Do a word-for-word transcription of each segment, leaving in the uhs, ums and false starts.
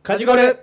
カジゴル。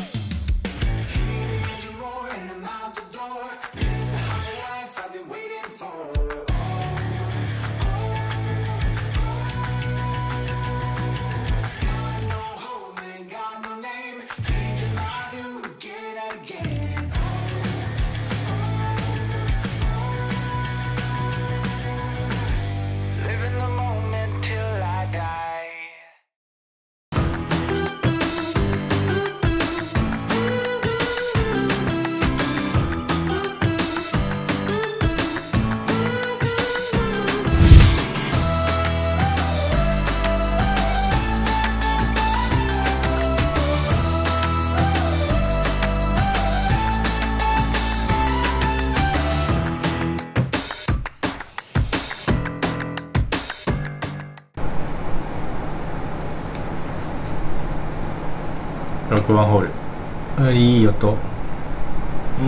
ろくばんホール、いい音。 うん。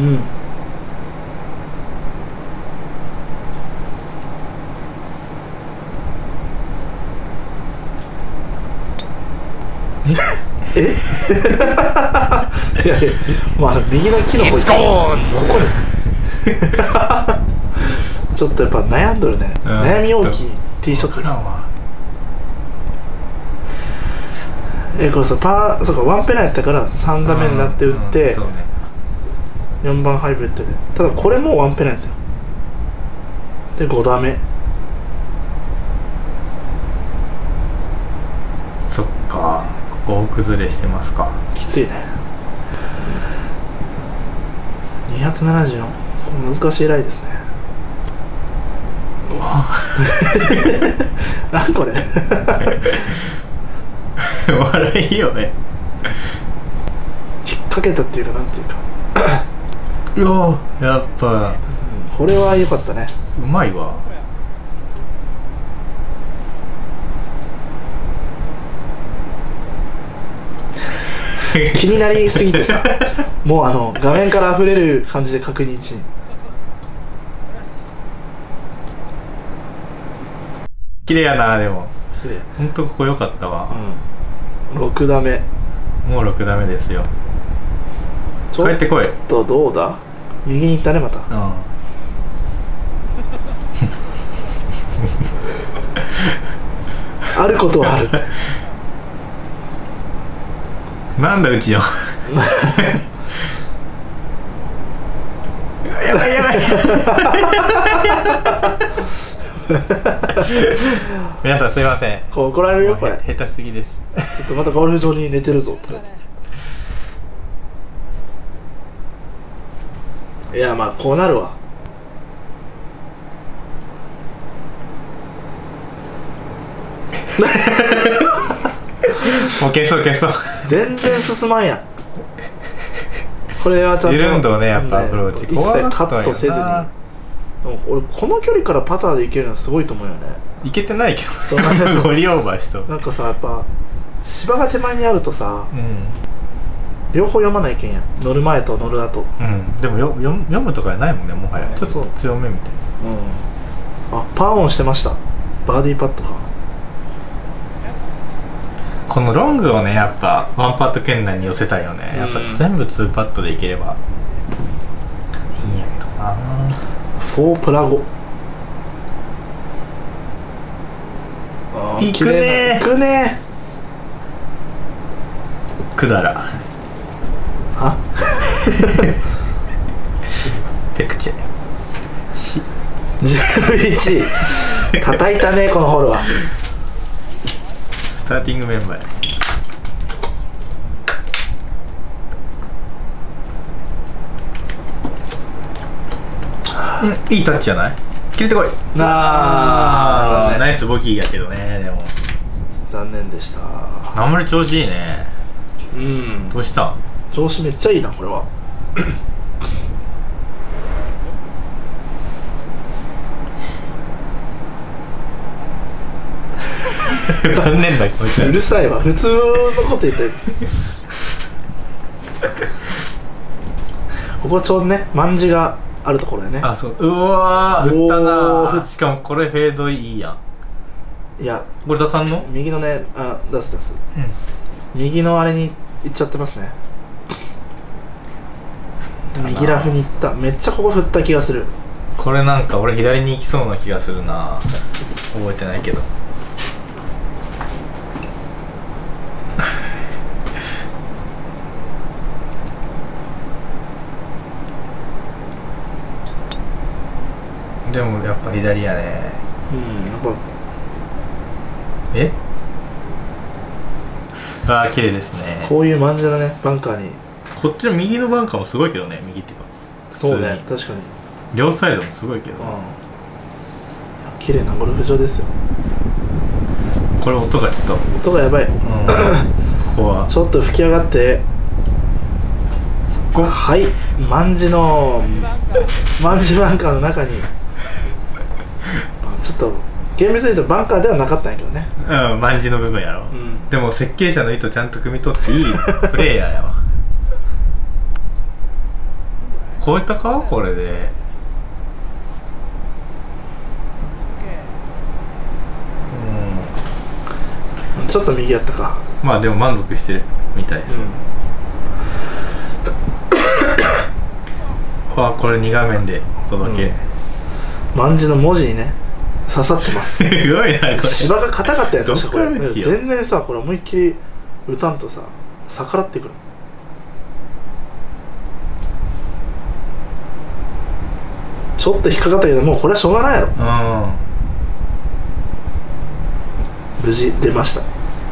ええいやいや、まあ右の木の方行ここにちょっとやっぱ悩んどるね、うん、悩み大きいティーショットです。えこれさパーそうかワンペナやったからさん打目になって打って、うんうんね、よんばんハイブリッドで、ただこれもワンペナやったよ。でご打目。 そっか、ここ崩れしてますか。 きついね。にひゃくななじゅうよん、これ難しいライですね。 うわなんこれ笑いよね。 引っ掛けたっていうかなんていうかうわやっぱこれは良かったね。 うまいわ。 気になりすぎてさもうあの画面から溢れる感じで確認し綺麗やな。でもほんとここ良かったわ、 うん、ろく打目。 もうろく打目ですよ。帰ってこい。 とどうだ、右に行ったねまた。うんあることはあるなんだうちよやばいやばい皆さんすいません、 こう怒られるよこれ。 下手すぎです。 ちょっとまたゴルフ場に寝てるぞとかいやまあこうなるわ。 もう消そう消そう。 全然進まんやん。これはちゃんと緩んどねやっぱアプローチ、 一切カットせずに。でも俺この距離からパターでいけるのはすごいと思うよね。 いけてないけどゴリオーバーしとなんかさやっぱ芝が手前にあるとさ、うん、両方読まないけんや、乗る前と乗る後。 うんでもよよ読むとかないもんね、もはや。ちょっと強めみたいな。うん、あパーオンしてました。バーディーパットか。 このロングをねやっぱワンパット圏内に寄せたいよね。やっぱ全部ツーパットでいければいいんやけどな。 フォープラゴいくねーいくねーくだらはペクチェじゅういちい叩いたねこのホールは。 スターティングメンバー。うん、いいタッチじゃない？切れてこい。なあナイスボギーやけどね。でも残念でした。 あんまり調子いいね。うん、どうした？ 調子めっちゃいいなこれは。 残念だ。こいつうるさいわ、普通のこと言ってここちょうどねマンジがあるところやね。 あ、そう。うわー振ったな。しかもこれフェードいいやん。 いやこれ出さんの？ 右のね、あ出す出す、うん、右のあれに行っちゃってますね。右ラフに行った。めっちゃここ振った気がする。 これなんか俺左に行きそうな気がするな。覚えてないけどでもやっぱ左やね。 うん、やっぱえああ綺麗ですね。 こういうマンジャのねバンカーに。 こっちの右のバンカーもすごいけどね。右っていうかそうね、確かに両サイドもすごいけど、うん、 綺麗なゴルフ場ですよ。 これ音がちょっと音がやばい、うん、ここはちょっと吹き上がってはい、マンジのマンジバンカーの中にちょっと厳密に言うとバンカーではなかったんやけどね。 うん、マンジの部分やろ、うん、でも設計者の意図ちゃんと汲み取っていいプレイヤーやわ超えたかこれで。 うん、ちょっと右やったか。 まあでも満足してるみたいです、うん、わあこれに画面でお届け、うん、 マンジの文字にね刺さってますすごいなこれ。 芝が硬かったやつこれ。全然さこれ思いっきり打たんとさ逆らってくる。ちょっと引っかかったけどもうこれはしょうがないやろ。うん、無事出ました。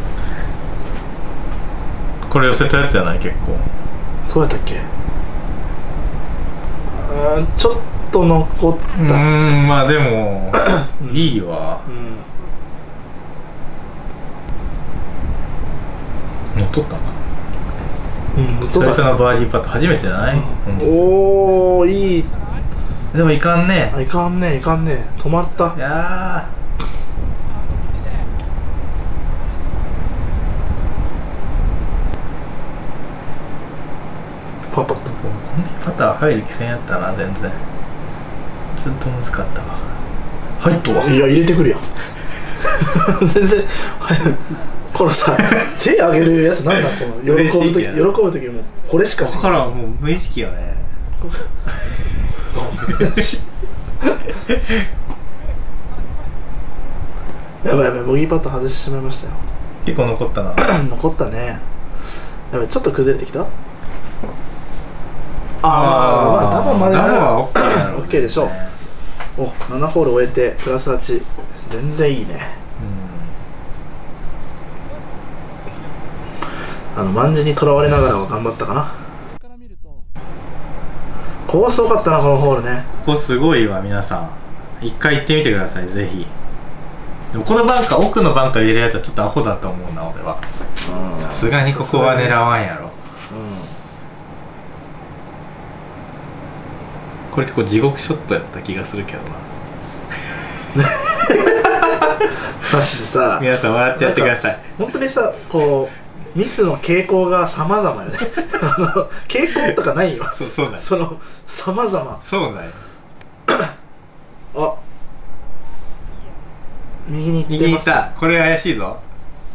これ寄せたやつじゃない結構。 そうやったっけ。うん、ちょっと残った。 うん、まあでもいいわ、うん、もう取ったんか。うん、久々のバーディーパット初めてじゃない、うん、 おおいい。 でもいかんね。 いかんねいかんね止まった。 いやパパッとこんなにパター入る気せんやったな。全然ずっと難かったわ。 入っとわ。いや入れてくるやん全然このさ手上げるやつなんだこの喜ぶ時、喜ぶ時もこれしかだからもう無意識よねやばいやばいボギーパット外してしまいましたよ。 結構残ったな残ったね。やばいちょっと崩れてきた。ああまあダボまでなら オーケー でしょう。おななホール終えてプラスはち全然いいね。うんあのマンジにとらわれながらは頑張ったかな。ここすごかったなこのホールね。 ここすごいわ皆さん一回行ってみてくださいぜひ。でもこのバンカー奥のバンカー入れるやつはちょっとアホだと思うな俺は。さすがにここは狙わんやろ、うん、これ結構地獄ショットやった気がするけどなマジでさ皆さん笑ってやってください。 本当にさこうミスの傾向が様々よねあの傾向とかないよ。 そうそうだよ。 その様々 そうだよあ右に行ってます。 右に行った。これ怪しいぞ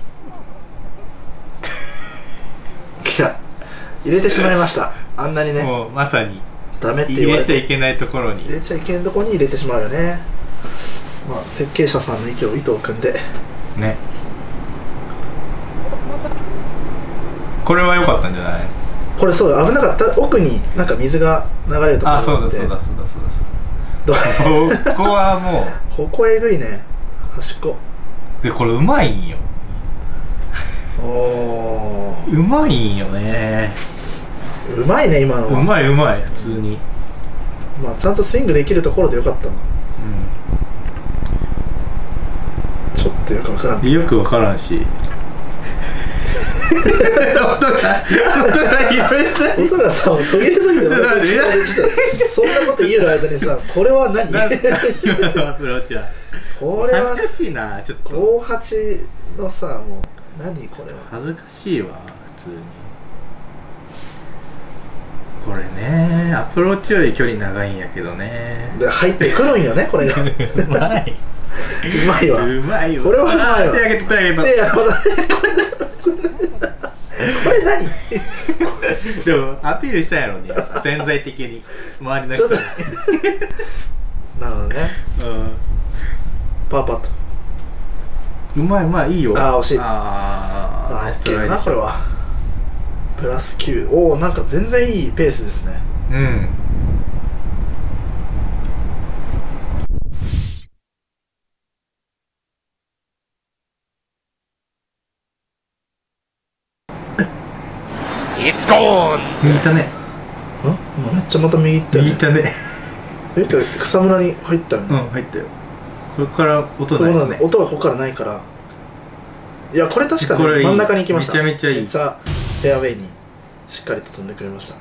いや入れてしまいましたあんなにね。 もうまさにダメって言われて入れちゃいけないところに入れちゃいけないところに入れてしまうよね。まあ設計者さんの意図を意図を組んでね。これは良かったんじゃない。 これそう危なかった。奥になんか水が流れるところがあって。 あそうだそうだそうだそうだここはもうここえぐいね端っこで。これうまいんよおーうまいんよね。 うまいね今のは。 うまいうまい普通に。 まあちゃんとスイングできるところでよかったの。うんちょっとよくわからんよくわからんし音が音が音がさ途切れすぎてそんなこと言える間にさこれは何今のアプローチはこれは恥ずかしいな。ちょっとごはちのさもう何これは恥ずかしいわ普通に。これねアプローチより距離長いんやけどね。 で入ってくるんよねこれがうまいうまいわうまいわ。 これはうまいわ。 手上げて手上げて手上げてこれれ何でもアピールしたんやろね、潜在的に周りの人に。 なるほどね。 うんパーパット。 うまいうまい、いいよ。 ああ惜しい。 ああナイストライなこれは。プラスきゅう。おお、なんか全然いいペースですね。 うん。 It's gone! 右行ったね。 ん今めっちゃまた右行ったよ、ね、 右行ったね。 え草むらに入ったよね。 うん入ったよ。これから音ないですね。 音がここからないから。いやこれ確かに真ん中に行きました。 めちゃめちゃいい。 めっちゃフェアウェイにしっかりと飛んでくれました。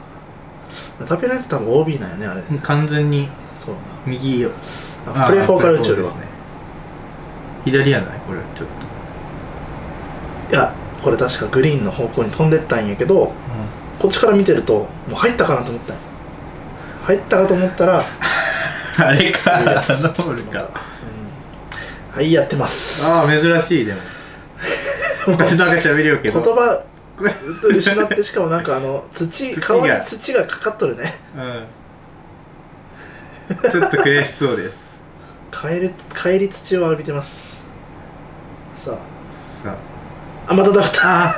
タピナイって多分 オービー なんよねあれ。 完全にそうな右よ。 プレーフォーから打ちよるわ。 左やないこれちょっと。いやこれ確かグリーンの方向に飛んでったんやけど、うん、こっちから見てるともう入ったかなと思ったんや。入ったかと思ったらあれか、あのボールか、 うん、はいやってます。 ああ珍しい。でも私なんか喋るよけど言葉失って、しかもなんかあの土顔に土がかかっとるね。 うんちょっと悔しそうです。 帰り帰り土を浴びてます。さあさあまただった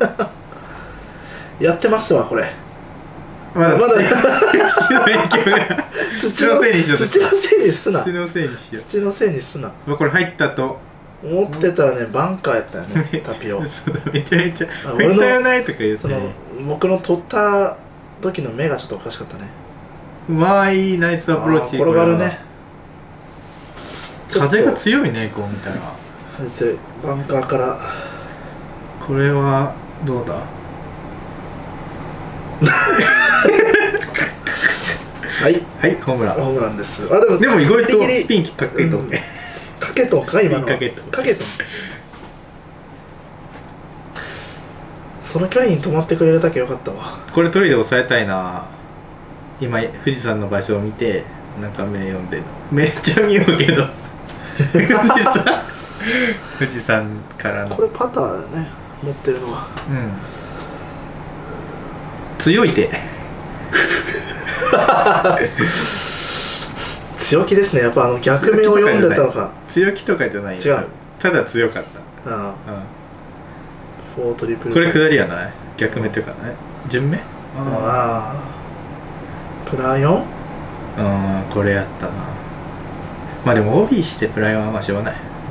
やってますわこれ。 まだまだ土の影響が土のせいにしよう。 土のせいにすな。 土のせいにしよう。 土のせいにすな。 これ入ったと思ってたらねバンカーやったよねタピオ。 そうだめちゃめちゃ俺のやないとか言うて、ね、 僕の取った時の目がちょっとおかしかったね。 うまいナイスアプローチ。 転がるね。 風が強いねこう見たら。 バンカーからこれはどうだはいはいホームラン。 ホームランです。あでもでも意外とスピンかけとね。 かけとんか今の。 かけとん。 かけとん。その距離に止まってくれるだけよかったわ。 これ取りで抑えたいな。今富士山の場所を見てなんか目読んでんの。めっちゃ見ようけど。富士山富士山からの。 これパターだね持ってるのは。 うん強い手強気ですね。やっぱあの逆目を読んでたのか。 強気とかじゃない。 違う。 ただ強かった。 ああ、うん、フォートリプルこれ下りやない逆目というかね順目。 ああプラよん。 うんこれやったな。まあでも オービー してプラよんはまあしょうがない。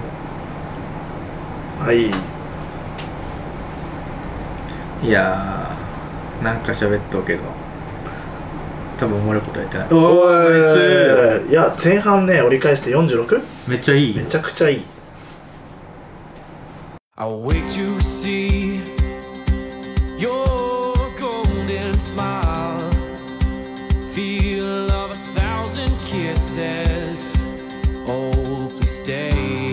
はいいやーなんか喋っとうけど多分おもろいことやってない。おーナイス。 いや前半ね折り返して よんじゅうろく。 めっちゃいい。 めちゃくちゃいい。 I'll wait to see your golden smile, feel of a thousand kisses. Oh, please stay.